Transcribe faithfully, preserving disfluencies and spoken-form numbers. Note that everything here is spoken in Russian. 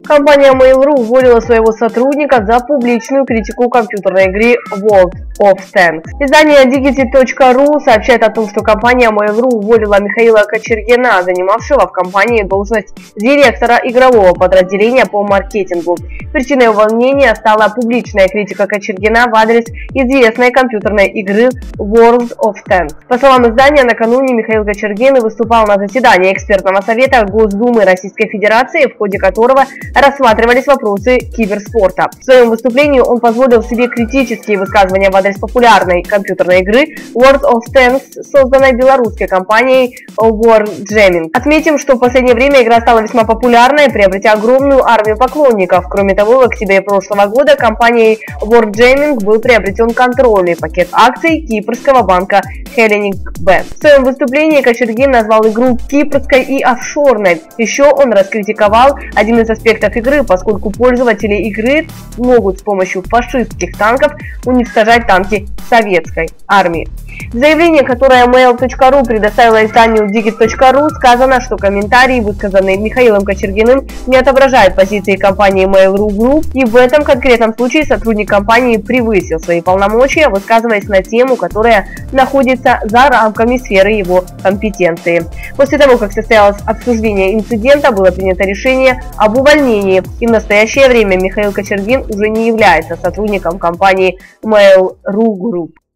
Компания Mail.ru уволила своего сотрудника за публичную критику компьютерной игры World of Tanks. Издание Digity точка ру сообщает о том, что компания Mail.ru уволила Михаила Кочергина, занимавшего в компании должность директора игрового подразделения по маркетингу. Причиной увольнения стала публичная критика Кочергина в адрес известной компьютерной игры World of Tanks. По словам издания, накануне Михаил Кочергин выступал на заседании экспертного совета Госдумы Российской Федерации, в ходе которого рассматривались вопросы киберспорта. В своем выступлении он позволил себе критические высказывания в адрес популярной компьютерной игры World of Tanks, созданной белорусской компанией Wargaming. Отметим, что в последнее время игра стала весьма популярной, приобретя огромную армию поклонников. Кроме того, в октябре прошлого года компанией Wargaming был приобретен контрольный пакет акций кипрского банка Hellenic Bank. В своем выступлении Кочергин назвал игру кипрской и офшорной. Еще он раскритиковал один из аспектов игры, поскольку пользователи игры могут с помощью фашистских танков уничтожать танки советской армии. В заявлении, которое Mail точка ру предоставила изданию Digity точка ру, сказано, что комментарии, высказанные Михаилом Кочергиным, не отображают позиции компании Mail.ru Group, и в этом конкретном случае сотрудник компании превысил свои полномочия, высказываясь на тему, которая находится за рамками сферы его компетенции. После того, как состоялось обсуждение инцидента, было принято решение об увольнении, и в настоящее время Михаил Кочергин уже не является сотрудником компании Mail.ru Group.